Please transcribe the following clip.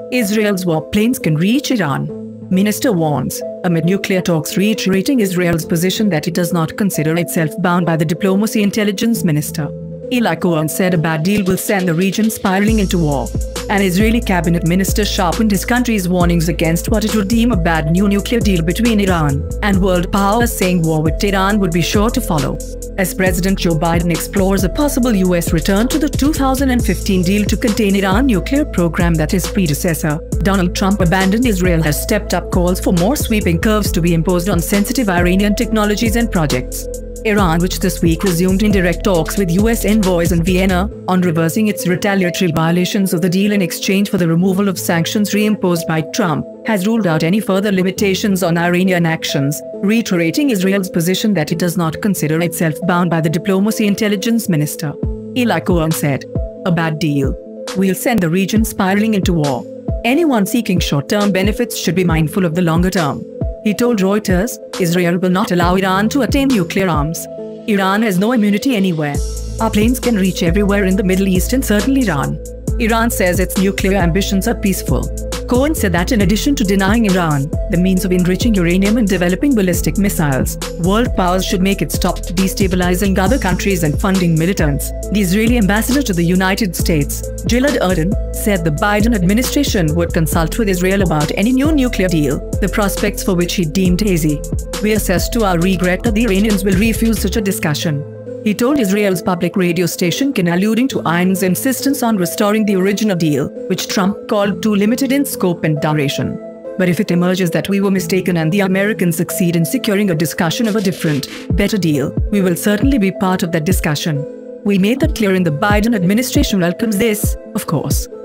Israel's warplanes can reach Iran. Minister warns, amid nuclear talks, reiterating Israel's position that it does not consider itself bound by the diplomacy. Intelligence Minister Eli Cohen said a bad deal will send the region spiraling into war. An Israeli cabinet minister sharpened his country's warnings against what it would deem a bad new nuclear deal between Iran and world powers, saying war with Tehran would be sure to follow. As President Joe Biden explores a possible US return to the 2015 deal to contain Iran nuclear program that his predecessor, Donald Trump, abandoned, Israel has stepped up calls for more sweeping curves to be imposed on sensitive Iranian technologies and projects. Iran, which this week resumed indirect talks with US envoys in Vienna on reversing its retaliatory violations of the deal in exchange for the removal of sanctions reimposed by Trump, has ruled out any further limitations on Iranian actions, reiterating Israel's position that it does not consider itself bound by the diplomacy. Intelligence Minister Eli Cohen said, "A bad deal will send the region spiraling into war. Anyone seeking short-term benefits should be mindful of the longer term." He told Reuters, Israel will not allow Iran to attain nuclear arms. Iran has no immunity anywhere. Our planes can reach everywhere in the Middle East and certainly Iran. Iran says its nuclear ambitions are peaceful. Cohen said that in addition to denying Iran the means of enriching uranium and developing ballistic missiles, world powers should make it stop destabilizing other countries and funding militants. The Israeli ambassador to the United States, Gilad Erdan, said the Biden administration would consult with Israel about any new nuclear deal, the prospects for which he deemed hazy. "We assess to our regret that the Iranians will refuse such a discussion," he told Israel's public radio station Kan, alluding to Iran's insistence on restoring the original deal, which Trump called too limited in scope and duration. "But if it emerges that we were mistaken and the Americans succeed in securing a discussion of a different, better deal, we will certainly be part of that discussion. We made that clear, and the Biden administration welcomes this, of course."